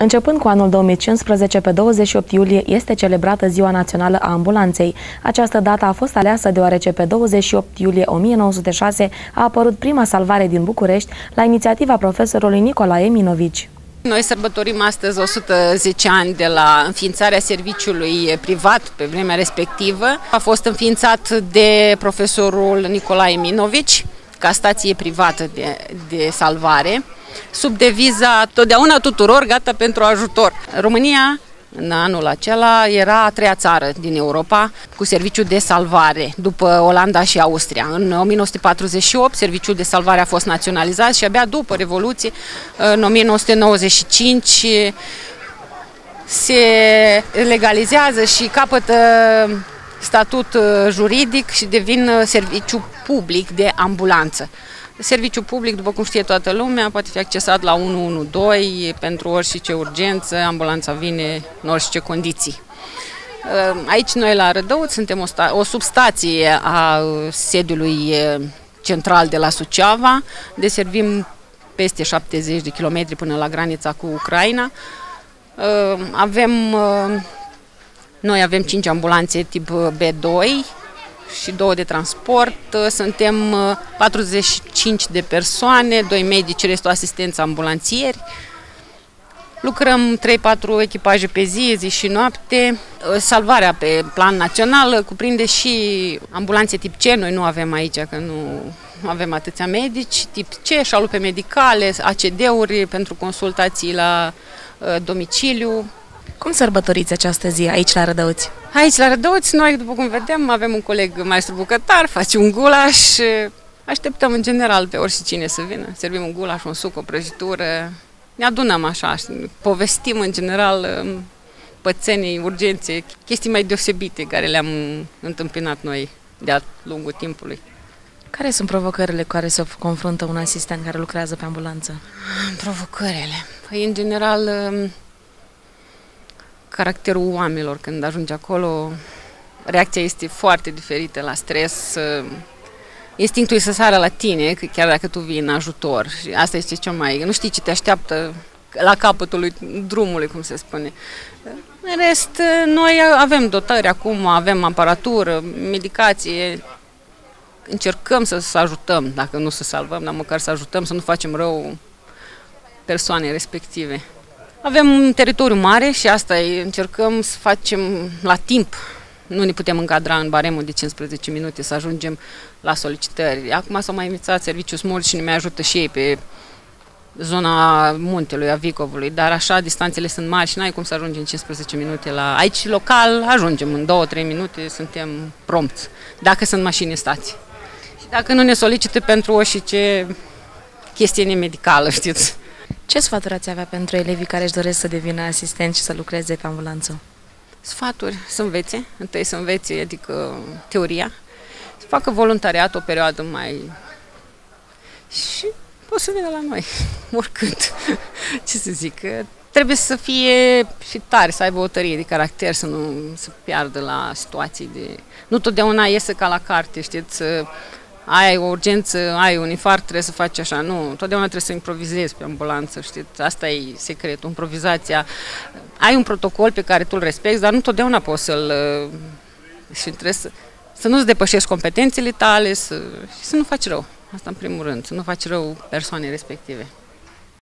Începând cu anul 2015, pe 28 iulie este celebrată Ziua Națională a Ambulanței. Această dată a fost aleasă deoarece pe 28 iulie 1906 a apărut prima salvare din București la inițiativa profesorului Nicolae Minovici. Noi sărbătorim astăzi 110 ani de la înființarea serviciului privat pe vremea respectivă. A fost înființat de profesorul Nicolae Minovici ca stație privată de salvare, sub deviza totdeauna tuturor, gata pentru ajutor. România, în anul acela, era a treia țară din Europa cu serviciu de salvare, după Olanda și Austria. În 1948, serviciul de salvare a fost naționalizat și abia după Revoluție, în 1995, se legalizează și capătă statut juridic și devin serviciu public de ambulanță. Serviciul public, după cum știe toată lumea, poate fi accesat la 112 pentru orice urgență, ambulanța vine în orice condiții. Aici noi la Rădăuți suntem o substație a sediului central de la Suceava, deservim peste 70 de kilometri până la granița cu Ucraina. Noi avem 5 ambulanțe tip B2 și 2 de transport, suntem 45 de persoane, 2 medici, restul asistență ambulanțieri. Lucrăm 3-4 echipaje pe zi și noapte. Salvarea pe plan național cuprinde și ambulanțe tip C, noi nu avem aici, că nu avem atâția medici, tip C, șalupe medicale, ACD-uri pentru consultații la domiciliu. Cum sărbătoriți această zi aici la Rădăuți? Aici la Rădăuți, noi, după cum vedem, avem un coleg maestru bucătar, face un gulaș, așteptăm în general pe oricine să vină. Servim un gulaș, un suc, o prăjitură, ne adunăm așa, povestim în general pățenii, urgențe, chestii mai deosebite care le-am întâmpinat noi de-a lungul timpului. Care sunt provocările cu care se confruntă un asistent care lucrează pe ambulanță? Provocările? Păi, în general, caracterul oamenilor când ajungi acolo, reacția este foarte diferită la stres, instinctul e să sară la tine, chiar dacă tu vii în ajutor. Și asta este cel mai... Nu știi ce te așteaptă la capătul drumului, cum se spune. În rest, noi avem dotări acum, avem aparatură, medicație, încercăm să ajutăm, dacă nu să salvăm, dar măcar să ajutăm, să nu facem rău persoanei respective. Avem un teritoriu mare și asta încercăm să facem la timp. Nu ne putem încadra în baremul de 15 minute să ajungem la solicitări. Acum s-au mai învățat serviciul SMURD și ne mai ajută și ei pe zona muntelui, a Vicovului, dar așa distanțele sunt mari și n-ai cum să ajungem în 15 minute la... Aici, local, ajungem în 2-3 minute, suntem prompți, dacă sunt mașini în stație. Și dacă nu ne solicită pentru orice chestie nemedicală, știți. Ce sfaturi ați avea pentru elevii care își doresc să devină asistenți și să lucreze pe ambulanță? Sfaturi, să învețe, întâi să învețe, adică teoria, să facă voluntariat o perioadă mai... și pot să vină la noi, oricând, ce să zic, trebuie să fie și tare, să aibă o tărie de caracter, să nu se piardă la situații de... Nu totdeauna iese ca la carte, știți, ai o urgență, ai un infarct, trebuie să faci așa. Nu, totdeauna trebuie să improvizezi pe ambulanță, știți? Asta e secretul, improvizația. Ai un protocol pe care tu îl respecti, dar nu totdeauna poți să-l... Și trebuie să nu-ți depășești competențele tale și să nu faci rău. Asta în primul rând, să nu faci rău persoanei respective.